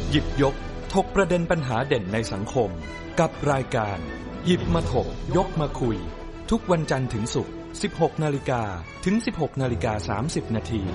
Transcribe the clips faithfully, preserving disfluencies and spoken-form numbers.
หยิบยกถกประเด็นปัญหาเด่นในสังคมกับรายการหยิบมาถกยกมาคุยทุกวันจันทร์ถึงศุกร์ สิบหกนาฬิกา ถึง สิบหกนาฬิกาสามสิบนาที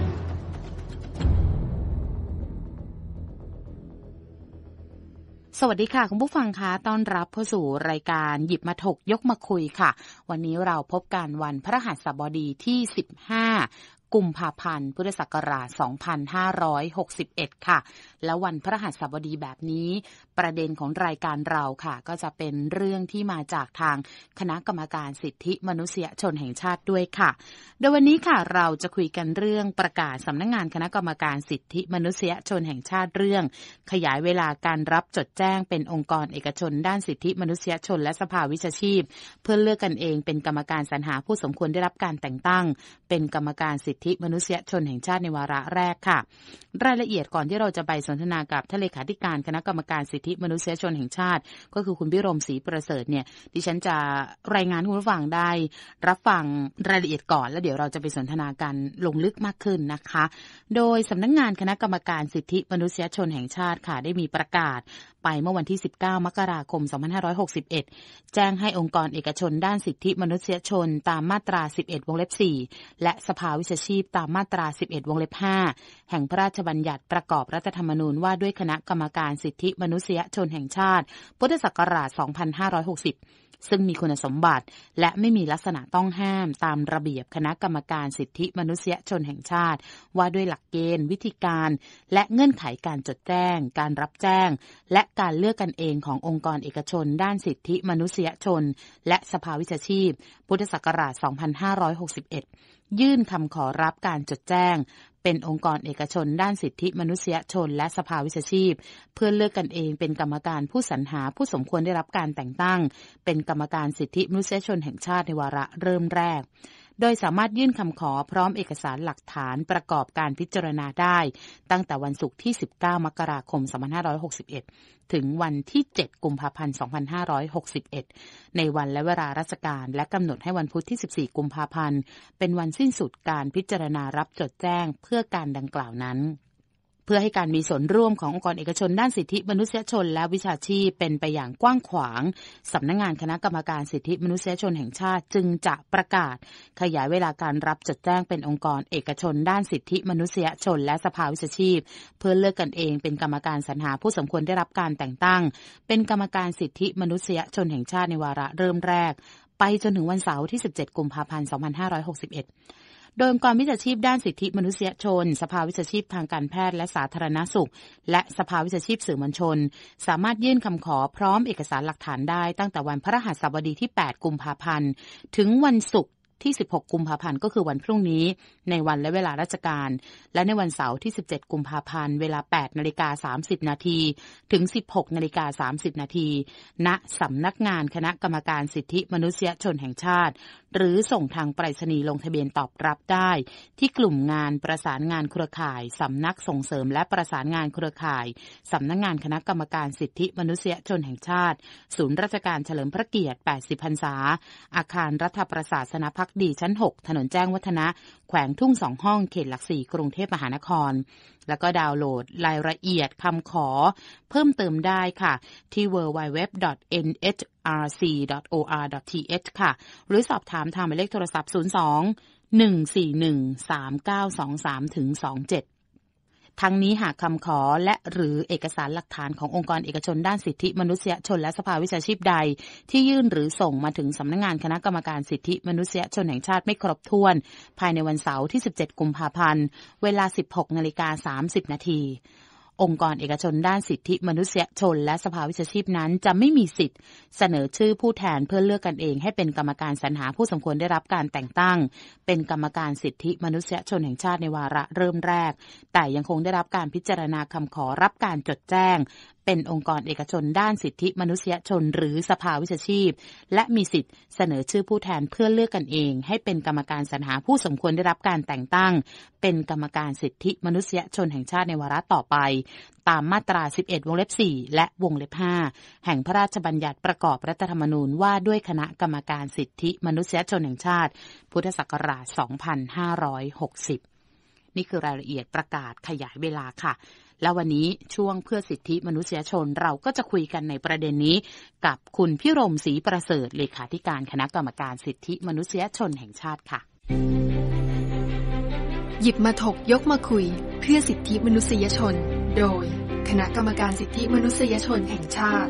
สวัสดีค่ะคุณผู้ฟังคะต้อนรับเข้าสู่รายการหยิบมาถกยกมาคุยค่ะวันนี้เราพบกันวันพฤหัสบดีที่สิบห้ากุมภาพันธ์พุทธศักราชสองพันห้าร้อยหกสิบเอ็ดค่ะแล้ววันพฤหัสบดีแบบนี้ประเด็นของรายการเราค่ะก็จะเป็นเรื่องที่มาจากทางคณะกรรมการสิทธิมนุษยชนแห่งชาติด้วยค่ะโดยวันนี้ค่ะเราจะคุยกันเรื่องประกาศสำนักงานคณะกรรมการสิทธิมนุษยชนแห่งชาติเรื่องขยายเวลาการรับจดแจ้งเป็นองค์กรเอกชนด้านสิทธิมนุษยชนและสภาวิชาชีพเพื่อเลือกกันเองเป็นกรรมการสรรหาผู้สมควรได้รับการแต่งตั้งเป็นกรรมการสิทธิมนุษยชนแห่งชาติในวาระแรกค่ะรายละเอียดก่อนที่เราจะไปสนทนากับท่านเลขาธิการคณะกรรมการสิทธิมนุษยชนแห่งชาติก็คือคุณพิรมศรีประเสริฐเนี่ยดิฉันจะรายงานคุณผู้ฟังได้รับฟังรายละเอียดก่อนแล้วเดี๋ยวเราจะไปสนทนากันลงลึกมากขึ้นนะคะโดยสำนักงานคณะกรรมการสิทธิมนุษยชนแห่งชาติค่ะได้มีประกาศไปเมื่อวันที่สิบเก้ามกราคมสองพันห้าร้อยหกสิบเอ็ดแจ้งให้องค์กรเอกชนด้านสิทธิมนุษยชนตามมาตราสิบเอ็ดวงเล็บสี่และสภาวิชาชีพตามมาตราสิบเอ็ดวงเล็บห้าแห่งพระราชบัญญัติประกอบรัฐธรรมนูญว่าด้วยคณะกรรมการสิทธิมนุษยชนแห่งชาติพุทธศักราชสองพันห้าร้อยหกสิบซึ่งมีคุณสมบัติและไม่มีลักษณะต้องห้ามตามระเบียบคณะกรรมการสิทธิมนุษยชนแห่งชาติว่าด้วยหลักเกณฑ์วิธีการและเงื่อนไขการจดแจ้งการรับแจ้งและการเลือกกันเองขององค์กรเอกชนด้านสิทธิมนุษยชนและสภาวิชาชีพพุทธศักราชสองพันห้าร้อยหกสิบเอ็ดยื่นคำขอรับการจดแจ้งเป็นองค์กรเอกชนด้านสิทธิมนุษยชนและสภาวิชาชีพเพื่อเลือกกันเองเป็นกรรมการผู้สรรหาผู้สมควรได้รับการแต่งตั้งเป็นกรรมการสิทธิมนุษยชนแห่งชาติในวาระเริ่มแรกโดยสามารถยื่นคำขอพร้อมเอกสารหลักฐานประกอบการพิจารณาได้ตั้งแต่วันศุกร์ที่สิบเก้ามกราคมสองพันห้าร้อยหกสิบเอ็ดถึงวันที่เจ็ดกุมภาพันธ์สองพันห้าร้อยหกสิบเอ็ดในวันและเวลาราชการและกำหนดให้วันพุธที่สิบสี่กุมภาพันธ์เป็นวันสิ้นสุดการพิจารณารับจดแจ้งเพื่อการดังกล่าวนั้นเพื่อให้การมีส่วนร่วมขององค์กรเอกชนด้านสิทธิมนุษยชนและวิชาชีพเป็นไปอย่างกว้างขวางสำนักงานคณะกรรมการสิทธิมนุษยชนแห่งชาติจึงจะประกาศขยายเวลาการรับจดแจ้งเป็นองค์กรเอกชนด้านสิทธิมนุษยชนและสภาวิชาชีพเพื่อเลือกกันเองเป็นกรรมการสรรหาผู้สมควรได้รับการแต่งตั้งเป็นกรรมการสิทธิมนุษยชนแห่งชาติในวาระเริ่มแรกไปจนถึงวันเสาร์ที่สิบเจ็ดกุมภาพันธ์สองพันห้าร้อยหกสิบเอ็ดโดยองค์กรวิชาชีพด้านสิทธิมนุษยชนสภาวิชาชีพทางการแพทย์และสาธารณสุขและสภาวิชาชีพสื่อมวลชนสามารถยื่นคำขอพร้อมเอกสารหลักฐานได้ตั้งแต่วันพฤหัสบดีที่แปดกุมภาพันธ์ถึงวันศุกร์ที่สิบหกกุมภาพันธ์ก็คือวันพรุ่งนี้ในวันและเวลาราชการและในวันเสาร์ที่สิบเจ็ดกุมภาพันธ์เวลา แปดนาฬิกาสามสิบนาทีถึง สิบหกนาฬิกาสามสิบนาทีณสำนักงานคณะกรรมการสิทธิมนุษยชนแห่งชาติหรือส่งทางไปรษณีย์ลงทะเบียนตอบรับได้ที่กลุ่มงานประสานงานเครือข่ายสำนักส่งเสริมและประสานงานเครือข่ายสำนักงานคณะกรรมการสิทธิมนุษยชนแห่งชาติศูนย์ราชการเฉลิมพระเกียรติแปดสิบพรรษาอาคารรัฐประศาสนภักดีชั้นหกถนนแจ้งวัฒนะแขวงทุ่งสองห้องเขตหลักสี่กรุงเทพมหานครแล้วก็ดาวน์โหลดรายละเอียดคำขอเพิ่มเติมได้ค่ะที่ ดับเบิลยู ดับเบิลยู ดับเบิลยู ดอท เอ็น เอช อาร์ ซี ดอท โอ อาร์ ดอท ที เอช ค่ะหรือสอบถามทางหมายเลขโทรศัพท์ศูนย์ สอง หนึ่ง สี่ หนึ่ง สาม เก้า สอง สาม ถึง สอง เจ็ดทั้งนี้หากคำขอและหรือเอกสารหลักฐานขององค์กรเอกชนด้านสิทธิมนุษยชนและสภาวิชาชีพใดที่ยื่นหรือส่งมาถึงสำนักงานคณะกรรมการสิทธิมนุษยชนแห่งชาติไม่ครบถ้วนภายในวันเสาร์ที่สิบเจ็ดกุมภาพันธ์เวลา สิบหกนาฬิกาสามสิบนาทีองค์กรเอกชนด้านสิทธิมนุษยชนและสภาวิชาชีพนั้นจะไม่มีสิทธิ์เสนอชื่อผู้แทนเพื่อเลือกกันเองให้เป็นกรรมการสรรหาผู้สมควรได้รับการแต่งตั้งเป็นกรรมการสิทธิมนุษยชนแห่งชาติในวาระเริ่มแรกแต่ยังคงได้รับการพิจารณาคำขอรับการจดแจ้งเป็นองค์กรเอกชนด้านสิทธิมนุษยชนหรือสภาวิชาชีพและมีสิทธิ์เสนอชื่อผู้แทนเพื่อเลือกกันเองให้เป็นกรรมการสรรหาผู้สมควรได้รับการแต่งตั้งเป็นกรรมการสิทธิมนุษยชนแห่งชาติในวาระต่อไปตามมาตราสิบเอ็ดวงเล็บสี่และวงเล็บห้าแห่งพระราชบัญญัติประกอบรัฐธรรมนูญว่าด้วยคณะกรรมการสิทธิมนุษยชนแห่งชาติพุทธศักราชสองพันห้าร้อยหกสิบนี่คือรายละเอียดประกาศขยายเวลาค่ะและวันนี้ช่วงเพื่อสิทธิมนุษยชนเราก็จะคุยกันในประเด็นนี้กับคุณพิรมศรีประเสริฐเลขาธิการคณะกรรมการสิทธิมนุษยชนแห่งชาติค่ะหยิบมาถกยกมาคุยเพื่อสิทธิมนุษยชนโดยคณะกรรมการสิทธิมนุษยชนแห่งชาติ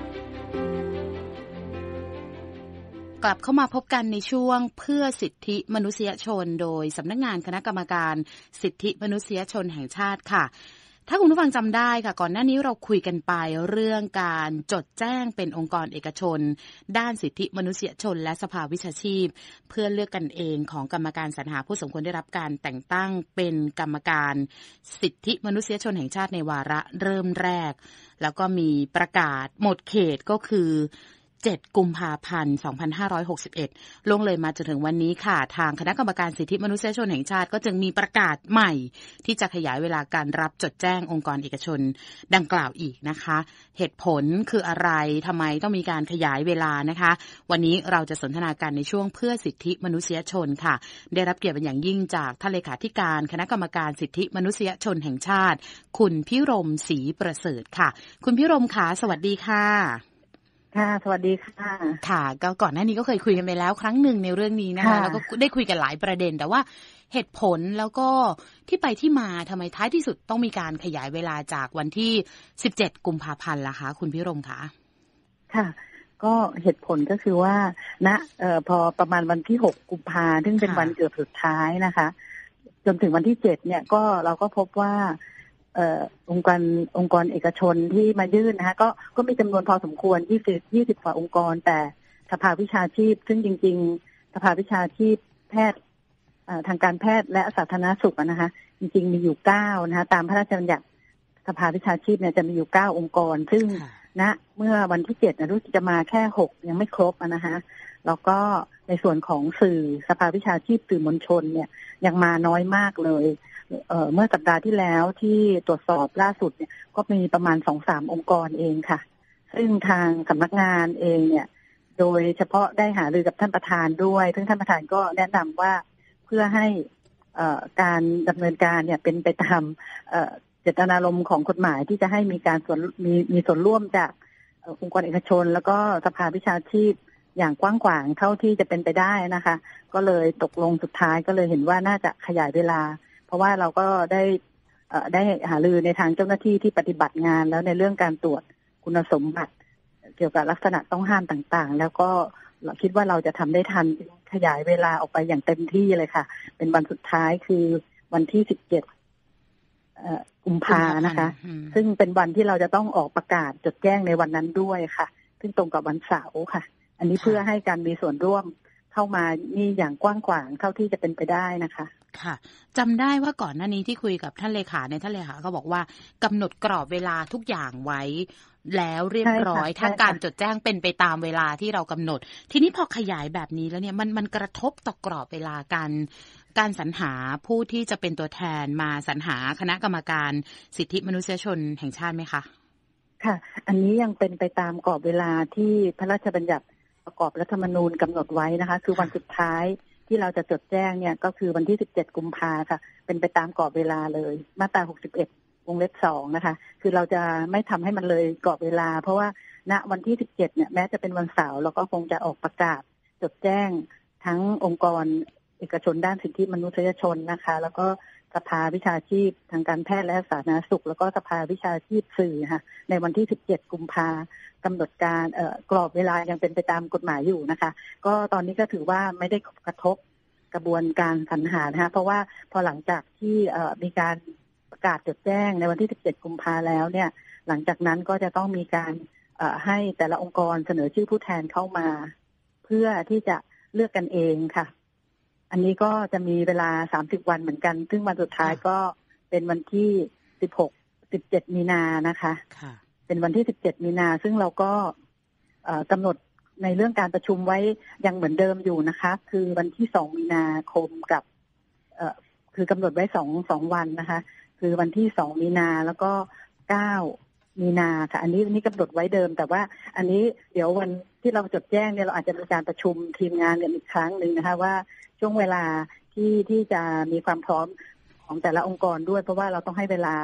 กลับเข้ามาพบกันในช่วงเพื่อสิทธิมนุษยชนโดยสำนักงานคณะกรรมการสิทธิมนุษยชนแห่งชาติค่ะถ้าคุณผู้ฟังจำได้ค่ะก่อนหน้านี้เราคุยกันไปเรื่องการจดแจ้งเป็นองค์กรเอกชนด้านสิทธิมนุษยชนและสภาวิชาชีพเพื่อเลือกกันเองของกรรมการสรรหาผู้สมควรได้รับการแต่งตั้งเป็นกรรมการสิทธิมนุษยชนแห่งชาติในวาระเริ่มแรกแล้วก็มีประกาศหมดเขตก็คือเจ็ดกุมภาพันธ์สองพันห้าร้อยหกสิบเอ็ดลงเลยมาจนถึงวันนี้ค่ะทางคณะกรรมการสิทธิมนุษยชนแห่งชาติก็จึงมีประกาศใหม่ที่จะขยายเวลาการรับจดแจ้งองค์กรเอกชนดังกล่าวอีกนะคะเหตุผลคืออะไรทำไมต้องมีการขยายเวลานะคะวันนี้เราจะสนทนากันในช่วงเพื่อสิทธิมนุษยชนค่ะได้รับเกียรติเป็นอย่างยิ่งจากท่านเลขาธิการคณะกรรมการสิทธิมนุษยชนแห่งชาติคุณพิรมศรีประเสริฐค่ะคุณพิรมค่ะสวัสดีค่ะค่ะสวัสดีค่ะค่ะก็ก่อนหน้านี้ก็เคยคุยกันไปแล้วครั้งหนึ่งในเรื่องนี้นะคะแล้วก็ได้คุยกันหลายประเด็นแต่ว่าเหตุผลแล้วก็ที่ไปที่มาทำไมท้ายที่สุดต้องมีการขยายเวลาจากวันที่สิบเจ็ดกุมภาพันธ์ล่ะคะคุณพิรมคะค่ะก็เหตุผลก็คือว่าณเอ่อพอประมาณวันที่หกกุมภาพันธ์ซึ่งเป็นวันเกิดสุดท้ายนะคะจนถึงวันที่เจ็ดเนี่ยก็เราก็พบว่าเอ่อองค์กรองค์กรเอกชนที่มายื่นนะคะก็ก็มีจำนวนพอสมควรยี่สิบ ยี่สิบกว่าองค์กรแต่สภาวิชาชีพซึ่งจริงๆสภาวิชาชีพแพทย์ทางการแพทย์และสาธารณสุขนะคะจริงๆมีอยู่เก้านะคะตามพระราชบัญญัติสภาวิชาชีพเนี่ยจะมีอยู่เก้าองค์กรซึ่งณเมื่อวันที่เจ็ดนะรู้สึกจะมาแค่หกยังไม่ครบนะคะแล้วก็ในส่วนของสื่อสภาวิชาชีพสื่อมวลชนเนี่ยยังมาน้อยมากเลยเอ่อเมื่อสัปดาห์ที่แล้วที่ตรวจสอบล่าสุดเนี่ยก็มีประมาณ สองถึงสาม องค์กรเองค่ะซึ่งทางสำนักงานเองเนี่ยโดยเฉพาะได้หารือกับท่านประธานด้วยซึ่งท่านประธานก็แนะนำว่าเพื่อให้เอ่อการดำเนินการเนี่ยเป็นไปตามเอ่อเจตนารมณ์ของกฎหมายที่จะให้มีการส่วนมีมีส่วนร่วมจากองค์กรเอกชนแล้วก็สภาวิชาชีพอย่างกว้างขวางเท่าที่จะเป็นไปได้นะคะก็เลยตกลงสุดท้ายก็เลยเห็นว่าน่าจะขยายเวลาเพราะว่าเราก็ได้ได้หารือในทางเจ้าหน้าที่ที่ปฏิบัติงานแล้วในเรื่องการตรวจคุณสมบัติเกี่ยวกับลักษณะต้องห้ามต่างๆแล้วก็เราคิดว่าเราจะทำได้ทันขยายเวลาออกไปอย่างเต็มที่เลยค่ะเป็นวันสุดท้ายคือวันที่สิบเจ็ดกุมภาพันธ์นะคะซึ่งเป็นวันที่เราจะต้องออกประกาศจดแจ้งในวันนั้นด้วยค่ะซึ่งตรงกับวันเสาร์ค่ะอันนี้เพื่อให้การมีส่วนร่วมเข้ามานี่อย่างกว้างขวางเท่าที่จะเป็นไปได้นะคะค่ะจำได้ว่าก่อนหน้านี้ที่คุยกับท่านเลขาในท่านเลขาเขาบอกว่ากำหนดกรอบเวลาทุกอย่างไว้แล้วเรียบร้อยถ้าการจดแจ้งเป็นไปตามเวลาที่เรากำหนดทีนี้พอขยายแบบนี้แล้วเนี่ยมันมันกระทบต่อกรอบเวลาการการสรรหาผู้ที่จะเป็นตัวแทนมาสรรหาคณะกรรมการสิทธิมนุษยชนแห่งชาติไหมคะค่ะอันนี้ยังเป็นไปตามกรอบเวลาที่พระราชบัญญัติประกอบรัฐธรรมนูญกำหนดไว้นะคะคือวันสุดท้ายที่เราจะจดแจ้งเนี่ยก็คือวันที่สิบเจ็ดกุมภาพันธ์ค่ะเป็นไปตามกรอบเวลาเลยมาตราหกสิบเอ็ดวงเล็บสองนะคะคือเราจะไม่ทำให้มันเลยกรอบเวลาเพราะว่าณวันที่สิบเจ็ดเนี่ยแม้จะเป็นวันเสาร์เราก็คงจะออกประกาศจดแจ้งทั้งองค์กรเอกชนด้านสิทธิมนุษยชนนะคะแล้วก็สภาวิชาชีพทางการแพทย์และสาธารณสุขแล้วก็สภาวิชาชีพสื่อค่ะในวันที่สิบเจ็ดกุมภาพันธ์กำหนดการเอ่อกรอบเวลายังเป็นไปตามกฎหมายอยู่นะคะก็ตอนนี้ก็ถือว่าไม่ได้กระทบกระบวนการสรรหานะคะเพราะว่าพอหลังจากที่เอ่อมีการประกาศจดแจ้งในวันที่สิบเจ็ดกุมภาพันธ์แล้วเนี่ยหลังจากนั้นก็จะต้องมีการเอ่อให้แต่ละองค์กรเสนอชื่อผู้แทนเข้ามาเพื่อที่จะเลือกกันเองค่ะอันนี้ก็จะมีเวลาสามสิบวันเหมือนกันซึ่งวันสุดท้ายก็เป็นวันที่สิบหก สิบเจ็ดมีนานะคะเป็นวันที่สิบเจ็ดมีนาซึ่งเราก็เอ่อกำหนดในเรื่องการประชุมไว้ยังเหมือนเดิมอยู่นะคะคือวันที่สองมีนาคมกับเอ่อคือกำหนดไว้สองสองวันนะคะคือวันที่สองมีนาแล้วก็เก้ามีนาค่ะอันนี้อันนี้กำหนดไว้เดิมแต่ว่าอันนี้เดี๋ยววันที่เราจดแจ้งเนี่ยเราอาจจะมีการประชุมทีมงานกันอีกครั้งหนึ่งนะคะว่าช่วงเวลาที่ที่จะมีความพร้อมของแต่ละองค์กรด้วยเพราะว่าเราต้องให้เวลา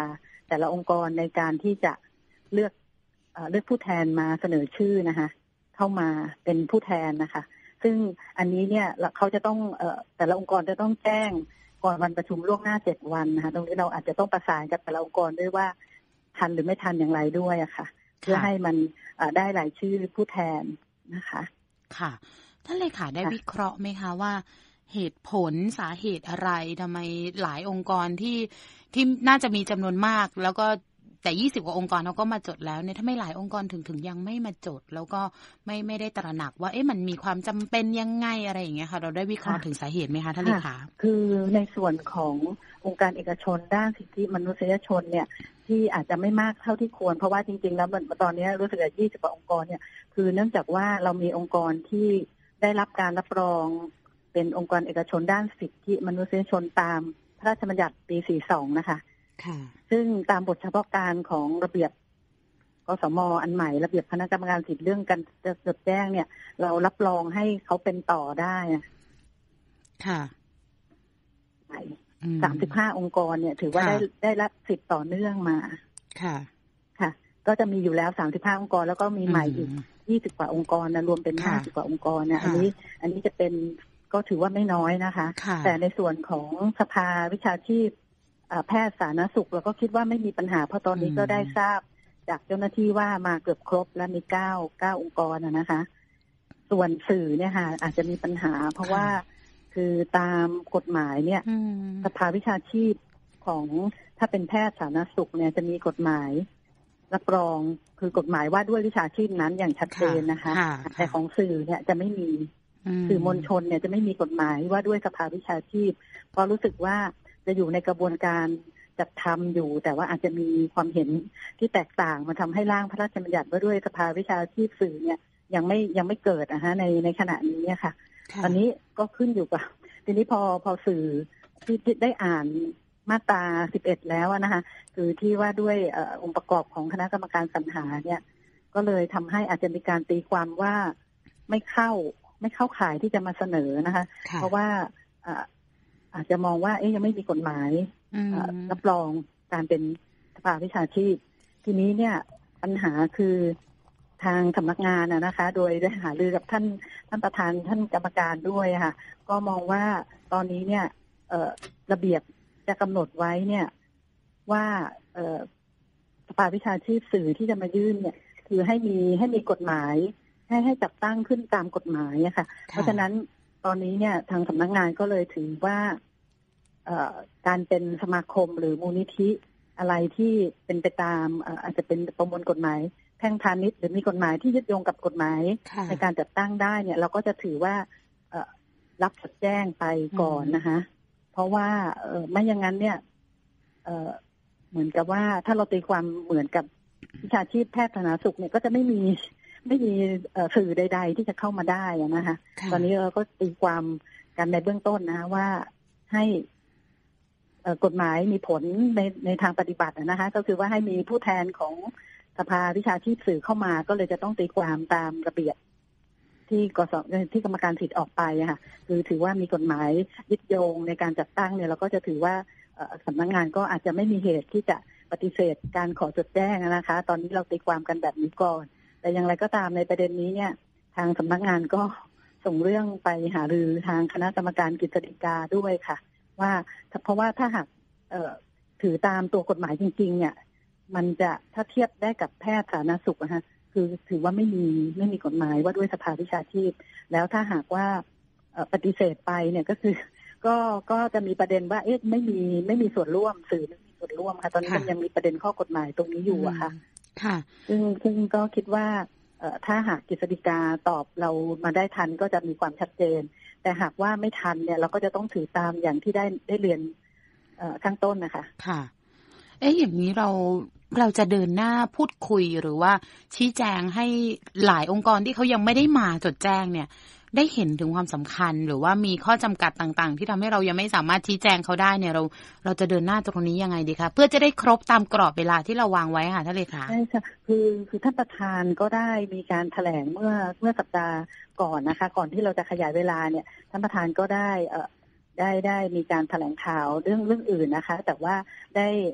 แต่ละองค์กรในการที่จะเลือกเอ่อเลือกผู้แทนมาเสนอชื่อนะคะเข้ามาเป็นผู้แทนนะคะซึ่งอันนี้เนี่ยเขาจะต้องเอ่อแต่ละองค์กรจะต้องแจ้งก่อนวันประชุมล่วงหน้าเจ็ดวันนะคะตรงนี้เราอาจจะต้องประสานกับแต่ละองค์กรด้วยว่าทันหรือไม่ทันอย่างไรด้วยอะค่ะเพื่อให้มันได้รายชื่อผู้แทนนะคะค่ะท่านเลขาได้วิเคราะห์ไหมคะว่าเหตุผลสาเหตุอะไรทำไมหลายองค์กรที่ที่น่าจะมีจำนวนมากแล้วก็แต่ยี่สิบกว่าองค์กรเขาก็มาจดแล้วเนี่ยถ้าไม่หลายองค์กรถึงถึงยังไม่มาจดแล้วก็ไม่ไม่ได้ตระหนักว่าเอ๊ะมันมีความจำเป็นยังไงอะไรอย่างเงี้ยค่ะเราได้วิเคราะห์ถึงสาเหตุไหมคะท่านเลขาคือในส่วนขององค์การเอกชนด้านสิทธิมนุษยชนเนี่ยที่อาจจะไม่มากเท่าที่ควรเพราะว่าจริงๆแล้วตอนนี้รู้สึกว่ายี่สิบกว่าองค์กรเนี่ยคือเนื่องจากว่าเรามีองค์กรที่ได้รับการรับรองเป็นองค์กรเอกชนด้านสิทธิมนุษยชนตามพระราชบัญญัติปีสี่สิบสองนะคะซึ่งตามบทเฉพาะการของระเบียบกสม.อันใหม่ระเบียบคณะกรรมการสิทธิเรื่องการจดแจ้งเนี่ยเรารับรองให้เขาเป็นต่อได้ค่ะสามสิบห้าองค์กรเนี่ยถือว่าได้ได้รับสิทธิ์ต่อเนื่องมาค่ะค่ะก็จะมีอยู่แล้วสามสิบห้าองค์กรแล้วก็มีใหม่อีกยี่สิบกว่าองค์กรนะรวมเป็นห้าสิบกว่าองค์กรเนี่ยอันนี้อันนี้จะเป็นก็ถือว่าไม่น้อยนะคะแต่ในส่วนของสภาวิชาชีพแพทย์สาธารณสุขเราก็คิดว่าไม่มีปัญหาเพราะตอนนี้ก็ได้ทราบจากเจ้าหน้าที่ว่ามาเกือบครบและมีเก้าเก้าองค์กรนะคะส่วนสื่อเนี่ยค่ะอาจจะมีปัญหาเพราะว่าคือตามกฎหมายเนี่ยสภาวิชาชีพของถ้าเป็นแพทย์สาธารณสุขเนี่ยจะมีกฎหมายรับรองคือกฎหมายว่าด้วยวิชาชีพนั้นอย่างชัดเจนนะคะแต่ของสื่อเนี่ยจะไม่มีสื่อมวลชนเนี่ยจะไม่มีกฎหมายว่าด้วยสภาวิชาชีพเพราะรู้สึกว่าจะอยู่ในกระบวนการจัดทำอยู่แต่ว่าอาจจะมีความเห็นที่แตกต่างมาทำให้ร่างพระราชบัญญัติว่าด้วยสภาวิชาชีพสื่อเนี่ยยังไม่ยังไม่เกิดนะฮะในในขณะนี้เนี่ยค่ะตอนนี้ก็ขึ้นอยู่กับทีนี้พอพอสื่อที่ได้อ่านมาตราสิบเอ็ดแล้วนะคะคือที่ว่าด้วยองค์ประกอบของคณะกรรมการสรรหาเนี่ยก็เลยทำให้อาจจะมีการตีความว่าไม่เข้าไม่เข้าข่ายที่จะมาเสนอนะคะเพราะว่าอาจจะมองว่าเอ๊ยยังไม่มีกฎหมายรับรองการเป็นสภาวิชาชีพทีนี้เนี่ยปัญหาคือทางสำนักงานนะคะ โดยได้หารือกับท่านท่านประธานท่านกรรมการด้วยค่ะก็มองว่าตอนนี้เนี่ยระเบียบจะกำหนดไว้เนี่ยว่าสภาวิชาชีพสื่อที่จะมายื่นเนี่ยคือให้มีให้มีกฎหมายให้ให้จัดตั้งขึ้นตามกฎหมายอะค่ะเพราะฉะนั้นตอนนี้เนี่ยทางสำนักงานก็เลยถือว่าการเป็นสมาคมหรือมูลนิธิอะไรที่เป็นไปตามอาจจะเป็นประมวลกฎหมายแพ่งพาณิชย์หรือมีกฎหมายที่ยึดโยงกับกฎหมายในการจัดตั้งได้เนี่ยเราก็จะถือว่ารับจดแจ้งไปก่อนนะคะเพราะว่าไม่อย่างนั้นเนี่ยเหมือนกับว่าถ้าเราตีความเหมือนกับวิชาชีพแพทย์สาธารณสุขเนี่ยก็จะไม่มีไม่มีสื่อใดๆที่จะเข้ามาได้นะคะตอนนี้เราก็ตีความกันในเบื้องต้นนะว่าให้กฎหมายมีผลในในทางปฏิบัตินะคะก็คือว่าให้มีผู้แทนของสภาวิชาชีพสื่อเข้ามาก็เลยจะต้องตีความตามระเบียบที่กสที่กรรมการสิทธิ์ออกไปค่ะคือถือว่ามีกฎหมายยึดโยงในการจัดตั้งเนี่ยเราก็จะถือว่าสำนักงานก็อาจจะไม่มีเหตุที่จะปฏิเสธการขอจดแจ้งนะคะตอนนี้เราตีความกันแบบนี้ก่อนแต่อย่างไรก็ตามในประเด็นนี้เนี่ยทางสำนักงานก็ส่งเรื่องไปหารือทางคณะกรรมการกฤษฎีกาด้วยค่ะว่าเพราะว่าถ้าหากถือตามตัวกฎหมายจริงๆเนี่ยมันจะถ้าเทียบได้กับแพทย์สาธารณสุขนะคะคือถือว่าไม่มีไม่มีกฎหมายว่าด้วยสภาวิชาชีพแล้วถ้าหากว่าปฏิเสธไปเนี่ยก็คือก็ก็จะมีประเด็นว่าเอ๊ะไม่มีไม่มีส่วนร่วมสื่อไม่มีส่วนร่วมค่ะตอนนี้มันยังมีประเด็นข้อกฎหมายตรงนี้อยู่อะค่ะค่ะซึ่งซึ่งก็คิดว่าถ้าหากกฤษฎีกาตอบเรามาได้ทันก็จะมีความชัดเจนแต่หากว่าไม่ทันเนี่ยเราก็จะต้องถือตามอย่างที่ได้ได้เรียนข้างต้นนะคะค่ะเอ๊ะอย่างนี้เราเราจะเดินหน้าพูดคุยหรือว่าชี้แจงให้หลายองค์กรที่เขายังไม่ได้มาจดแจ้งเนี่ยได้เห็นถึงความสำคัญหรือว่ามีข้อจำกัดต่างๆที่ทำให้เรายังไม่สามารถชี้แจงเขาได้เนี่ยเราเราจะเดินหน้าตรงนี้ยังไงดีคะเพื่อจะได้ครบตามกรอบเวลาที่เราวางไว้ค่ะท่านเลขาใช่ค่ะคือคือท่านประธานก็ได้มีการแถลงเมื่อเมื่อสัปดาห์ก่อนนะคะก่อนที่เราจะขยายเวลาเนี่ยท่านประธานก็ได้เอ่อได้ได้มีการแถลงข่าวเรื่องเรื่องอื่นนะคะแต่ว่าได้เอ่อ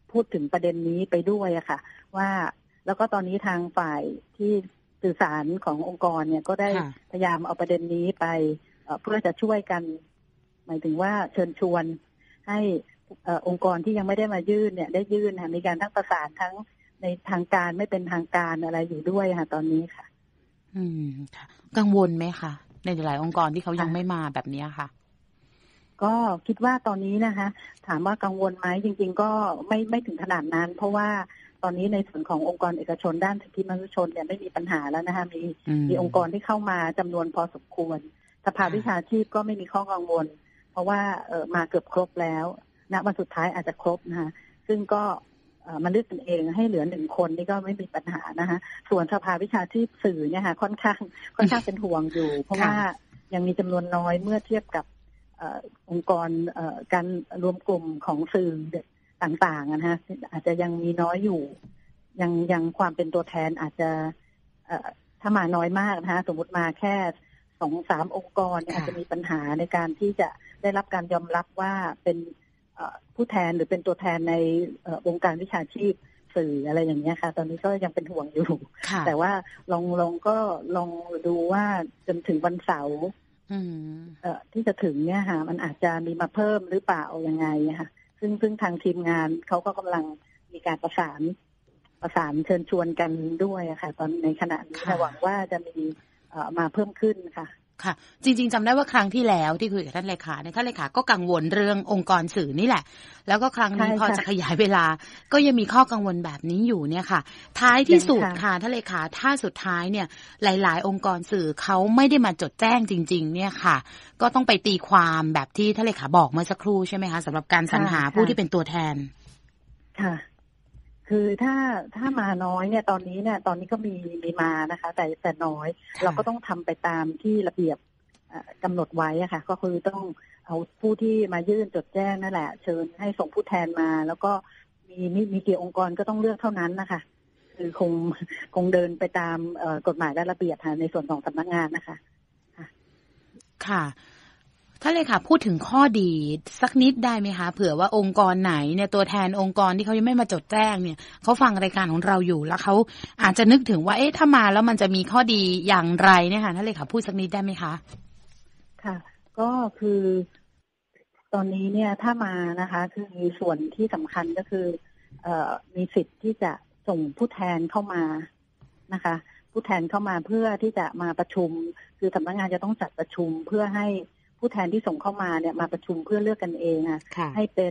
พูดถึงประเด็นนี้ไปด้วยอะค่ะว่าแล้วก็ตอนนี้ทางฝ่ายที่สื่อสารขององค์กรเนี่ยก็ได้พยายามเอาประเด็นนี้ไปเพื่อจะช่วยกันหมายถึงว่าเชิญชวนให้องค์กรที่ยังไม่ได้มายื่นเนี่ยได้ยื่นค่ะมีการทั้งประสานทั้งในทางการไม่เป็นทางการอะไรอยู่ด้วยค่ะตอนนี้ค่ะอืมค่ะกังวลไหมคะในหลายองค์กรที่เขายังไม่มาแบบนี้ค่ะก็คิดว่าตอนนี้นะคะถามว่ากังวลไหมจริงๆก็ไม่ไม่ถึงขนาดนั้นเพราะว่าตอนนี้ในส่วนขององค์กรเอกชนด้านสิทธิมนุษยชนเนี่ยไม่มีปัญหาแล้วนะคะมีมีองค์กรที่เข้ามาจำนวนพอสมควรสภาวิชาชีพก็ไม่มีข้อกังวลเพราะว่าเออมาเกือบครบแล้วณวันสุดท้ายอาจจะครบนะคะซึ่งก็มันเลือกกันเองให้เหลือหนึ่งคนนี่ก็ไม่มีปัญหานะคะส่วนสภาวิชาชีพสื่อเนี่ยค่ะค่อนข้างค่อนข้างเป็นห่วงอยู่เพราะว่ายังมีจำนวนน้อยเมื่อเทียบกับองค์กรการรวมกลุ่มของสื่อต่างๆนะฮะอาจจะยังมีน้อยอยู่ยังยังความเป็นตัวแทนอาจจะถ้ามาน้อยมากนะคะสมมติมาแค่สองสามองค์กรอาจจะมีปัญหาในการที่จะได้รับการยอมรับว่าเป็นผู้แทนหรือเป็นตัวแทนในวงการวิชาชีพสื่ออะไรอย่างเงี้ยค่ะตอนนี้ก็ยังเป็นห่วงอยู่แต่ว่าลองลองก็ลองดูว่าจนถึงวันเสาร์ที่จะถึงเนี่ยค่ะมันอาจจะมีมาเพิ่มหรือเปล่ายังไงค่ะซึ่งซึ่งทางทีมงานเขาก็กำลังมีการประสานประสานเชิญชวนกันด้วยค่ะตอนในขณะนี้หวังว่าจะมีมาเพิ่มขึ้นค่ะค่ะจริงๆจำได้ว่าครั้งที่แล้วที่คุยกับท่านเลขาเนี่ยท่านเลขาก็กังวลเรื่ององค์กรสื่อนี่แหละแล้วก็ครั้งนี้พอจะขยายเวลาก็ยังมีข้อกังวลแบบนี้อยู่เนี่ยค่ะท้ายที่สุดค่ะท่านเลขาถ้าสุดท้ายเนี่ยหลายๆองค์กรสื่อเขาไม่ได้มาจดแจ้งจริงๆเนี่ยค่ะก็ต้องไปตีความแบบที่ท่านเลขาบอกเมื่อสักครู่ใช่ไหมคะสำหรับการสรรหาผู้ที่เป็นตัวแทนค่ะคือถ้าถ้ามาน้อยเนี่ยตอนนี้เนี่ยตอนนี้ก็มีมีมานะคะแต่แต่น้อยเราก็ต้องทำไปตามที่ระเบียบกำหนดไว้อะค่ะก็คือต้องเอาผู้ที่มายื่นจดแจ้งนั่นแหละเชิญให้ส่งผู้แทนมาแล้วก็มีมีมีกี่องค์กรก็ต้องเลือกเท่านั้นนะคะคือคงคงเดินไปตามกฎหมายและระเบียบในส่วนของสำนักงานนะคะค่ะท่านเลยค่ะพูดถึงข้อดีสักนิดได้ไหมคะเผื่อว่าองค์กรไหนเนี่ยตัวแทนองค์กรที่เขายังไม่มาจดแจ้งเนี่ยเขาฟังรายการของเราอยู่แล้วเขาอาจจะนึกถึงว่าเอ๊ะถ้ามาแล้วมันจะมีข้อดีอย่างไรเนี่ยค่ะท่านเลยค่ะพูดสักนิดได้ไหมคะค่ะก็คือตอนนี้เนี่ยถ้ามานะคะคือส่วนที่สำคัญก็คือเอ่อมีสิทธิ์ที่จะส่งผู้แทนเข้ามานะคะผู้แทนเข้ามาเพื่อที่จะมาประชุมคือสำนักงานจะต้องจัดประชุมเพื่อให้ผู้แทนที่ส่งเข้ามาเนี่ยมาประชุมเพื่อเลือกกันเองอ่ะให้เป็น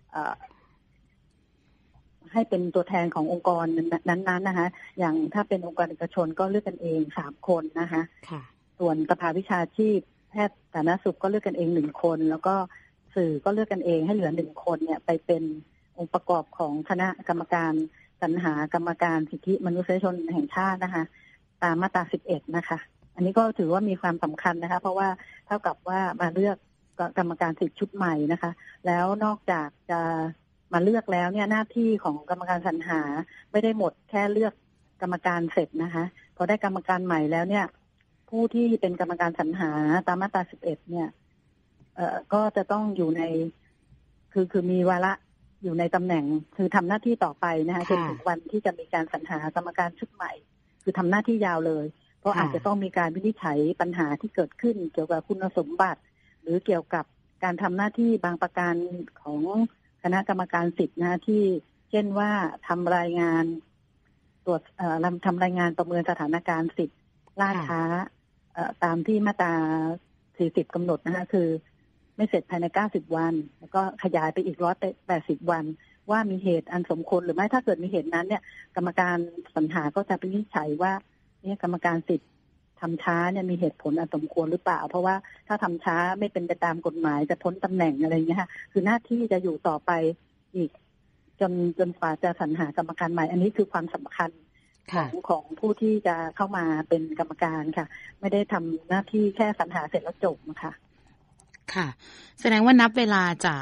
ให้เป็นตัวแทนขององค์กรนั้นๆนะคะอย่างถ้าเป็นองค์กรเอกชนก็เลือกกันเองสามคนนะคะส่วนสภาวิชาชีพแพทย์สาธารณสุขก็เลือกกันเองหนึ่งคนแล้วก็สื่อก็เลือกกันเองให้เหลือหนึ่งคนเนี่ยไปเป็นองค์ประกอบของคณะกรรมการสรรหากรรมการสิทธิมนุษยชนแห่งชาตินะคะตามมาตราสิบเอ็ดนะคะอันนี้ก็ถือว่ามีความสำคัญนะคะเพราะว่าเท่ากับว่ามาเลือกกรรมการสิทธิชุดใหม่นะคะแล้วนอกจากจะมาเลือกแล้วเนี่ยหน้าที่ของกรรมการสรรหาไม่ได้หมดแค่เลือกกรรมการเสร็จนะคะพอได้กรรมการใหม่แล้วเนี่ยผู้ที่เป็นกรรมการสรรหาตามมาตราสิบเอ็ดเนี่ยเอ่อก็จะต้องอยู่ในคือคือมีวาระอยู่ในตำแหน่งคือทำหน้าที่ต่อไปนะคะจนถึงวันที่จะมีการสรรหากรรมการชุดใหม่คือทำหน้าที่ยาวเลยเพราะอาจจะต้องมีการวินิจฉัยปัญหาที่เกิดขึ้นเกี่ยวกับคุณสมบัติหรือเกี่ยวกับการทำหน้าที่บางประการของคณะกรรมการสิทธินะที่เช่นว่าทำรายงานตรวจเอ่อทำรายงานประเมินสถานการณ์สิทธิล่าช้าเอ่อตามที่มาตราสี่สิบกำหนดนะคะคือไม่เสร็จภายในเก้าสิบวันแล้วก็ขยายไปอีกหนึ่งร้อยแปดสิบวันว่ามีเหตุอันสมควรหรือไม่ถ้าเกิดมีเหตุนั้นเนี่ยกรรมการสรรหาก็จะวินิจฉัยว่าเนี่ยกรรมการสิทธิ์ทำช้าเนี่ยมีเหตุผลอันสมควรหรือเปล่าเพราะว่าถ้าทำช้าไม่เป็นไปตามกฎหมายจะพ้นตำแหน่งอะไรเงี้ยค่ะคือหน้าที่จะอยู่ต่อไปอีกจนจนกว่าจะสรรหากรรมการใหม่อันนี้คือความสำคัญของของผู้ที่จะเข้ามาเป็นกรรมการค่ะไม่ได้ทำหน้าที่แค่สรรหาเสร็จแล้วจบนะคะค่ะแสดงว่านับเวลาจาก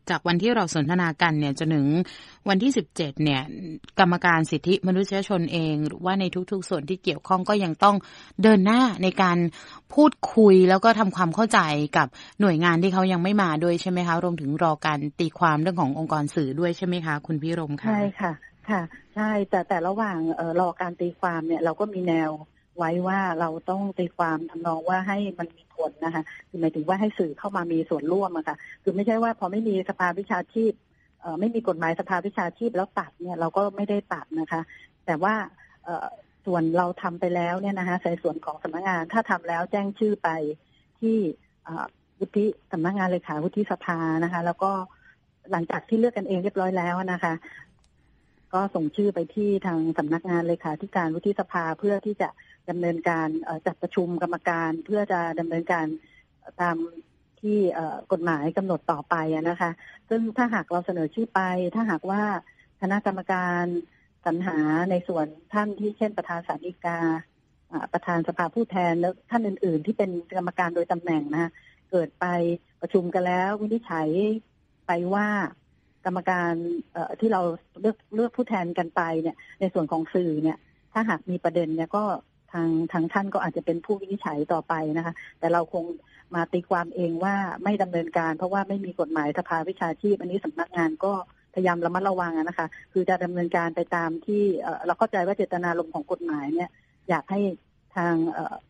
จากวันที่เราสนทนากันเนี่ยจนถึงวันที่สิบเจ็ดเนี่ยกรรมการสิทธิมนุษยชนเองหรือว่าในทุกๆส่วนที่เกี่ยวข้องก็ยังต้องเดินหน้าในการพูดคุยแล้วก็ทำความเข้าใจกับหน่วยงานที่เขายังไม่มาด้วยใช่ไหมคะรวมถึงรอการตีความเรื่องขององค์กรสื่อด้วยใช่ไหมคะคุณพิรมคะใช่ค่ะค่ะใช่แต่แต่ระหว่างเอ่อรอการตีความเนี่ยเราก็มีแนวไว้ว่าเราต้องตีความทำนองว่าให้มันมีผลนะคะคือหมายถึงว่าให้สื่อเข้ามามีส่วนร่วมอะค่ะคือไม่ใช่ว่าพอไม่มีสภาวิชาชีพเอ่อไม่มีกฎหมายสภาวิชาชีพแล้วตัดเนี่ยเราก็ไม่ได้ตัดนะคะแต่ว่าเอ่อส่วนเราทำไปแล้วเนี่ยนะคะในส่วนของสำนักงานถ้าทำแล้วแจ้งชื่อไปที่วุฒิสำนักงานเลขาวุฒิสภานะคะแล้วก็หลังจากที่เลือกกันเองเรียบร้อยแล้วนะคะก็ส่งชื่อไปที่ทางสำนักงานเลขาธิการวุฒิสภาเพื่อที่จะดำเนินการจัดประชุมกรรมการเพื่อจะดำเนินการตามที่กฎหมายกำหนดต่อไปนะคะซึ่งถ้าหากเราเสนอชื่อไปถ้าหากว่าคณะกรรมการสรรหาในส่วนท่านที่เช่นประธานศาลฎีกาประธานสภาผู้แทนแล้วท่านอื่นๆที่เป็นกรรมการโดยตำแหน่งนะเกิดไปประชุมกันแล้ววินิจฉัยไปว่ากรรมการที่เราเลือกเลือกผู้แทนกันไปเนี่ยในส่วนของสื่อเนี่ยถ้าหากมีประเด็นเนี่ยก็ทางทางท่านก็อาจจะเป็นผู้วินิจฉัยต่อไปนะคะแต่เราคงมาตีความเองว่าไม่ดำเนินการเพราะว่าไม่มีกฎหมายสภาวิชาชีพอันนี้สำนักงานก็พยายามระมัดระวังนะคะคือจะดำเนินการไปตามที่เราเข้าใจว่าเจตนารมณ์ของกฎหมายเนี่ยอยากให้ทาง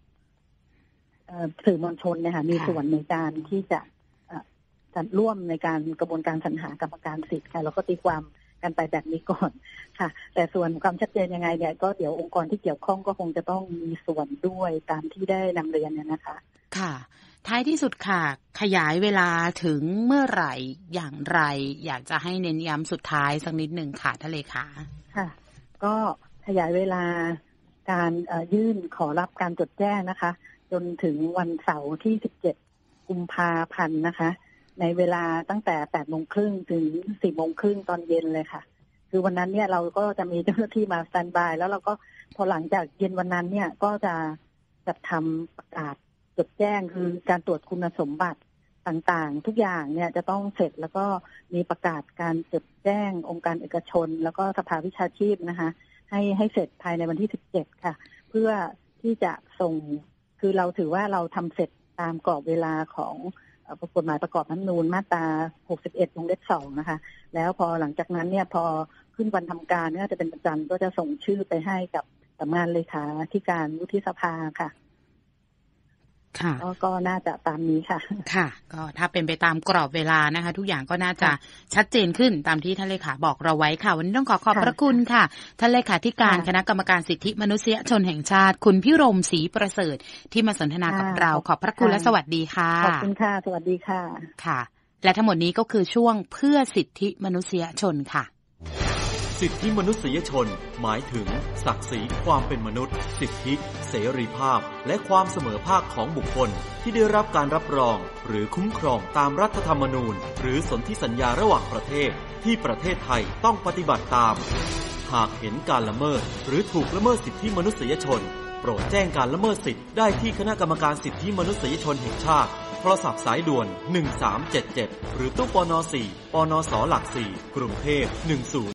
สื่อมวลชนเนี่ยค่ะมีส่วนในการที่จะร่วมในการกระบวนการสรรหากรรมการสิทธิ์ค่ะแล้วก็ตีความกันไปแบบนี้ก่อนค่ะแต่ส่วนความชัดเจนยังไงเนี่ยก็เดี๋ยวองค์กรที่เกี่ยวข้องก็คงจะต้องมีส่วนด้วยตามที่ได้นำเรียนเนี่ยนะคะค่ะท้ายที่สุดค่ะขยายเวลาถึงเมื่อไหร่อย่างไรอยากจะให้เน้นย้ำสุดท้ายสักนิดหนึ่งค่ะท่านเลขาค่ะก็ขยายเวลาการยื่นขอรับการจดแจ้งนะคะจนถึงวันเสาร์ที่สิบเจ็ดกุมภาพันธ์นะคะในเวลาตั้งแต่แปดโมงครึ่งถึงสี่โมงครึ่งตอนเย็นเลยค่ะคือวันนั้นเนี่ยเราก็จะมีเจ้าหน้าที่มาสแตนด์บายแล้วเราก็พอหลังจากเย็นวันนั้นเนี่ยก็จะจัดทำประกาศจดแจ้งคือการตรวจคุณสมบัติต่างๆทุกอย่างเนี่ยจะต้องเสร็จแล้วก็มีประกาศการจดแจ้งองค์การเอกชนแล้วก็สภาวิชาชีพนะคะให้ให้เสร็จภายในวันที่สิบเจ็ดค่ะเพื่อที่จะส่งคือเราถือว่าเราทำเสร็จตามกรอบเวลาของกฎหมายประกอบรัฐธรรมนูญมาตราหกสิบเอ็ดวงเล็บสองนะคะแล้วพอหลังจากนั้นเนี่ยพอขึ้นวันทำการเนี่ยจะเป็นประจำก็จะส่งชื่อไปให้กับสำนักงานเลขาธิการวุฒิสภาค่ะค่ะก็น่าจะตามนี้ค่ะค่ะก็ถ้าเป็นไปตามกรอบเวลานะคะทุกอย่างก็น่าจะชัดเจนขึ้นตามที่ท่านเลขาบอกเราไว้ค่ะวันนี้ต้องขอขอบพระคุณค่ะท่านเลขาธิการคณะกรรมการสิทธิมนุษยชนแห่งชาติคุณพิรมศรีประเสริฐที่มาสนทนากับเราขอบพระคุณและสวัสดีค่ะขอบคุณค่ะสวัสดีค่ะค่ะและทั้งหมดนี้ก็คือช่วงเพื่อสิทธิมนุษยชนค่ะสิทธิมนุษยชนหมายถึงศักดิ์ศรีความเป็นมนุษย์สิทธิเสรีภาพและความเสมอภาคของบุคคลที่ได้รับการรับรองหรือคุ้มครองตามรัฐธรรมนูญหรือสนธิสัญญาระหว่างประเทศที่ประเทศไทยต้องปฏิบัติตามหากเห็นการละเมิดหรือถูกละเมิดสิทธิมนุษยชนโปรดแจ้งการละเมิดสิทธิได้ที่คณะกรรมการสิทธิมนุษยชนแห่งชาติโทรศัพท์สายด่วนหนึ่งสามเจ็ดเจ็ดหรือตู้ปนสี่ปนสหลักสี่กรุงเทพหนึ่งศูนย์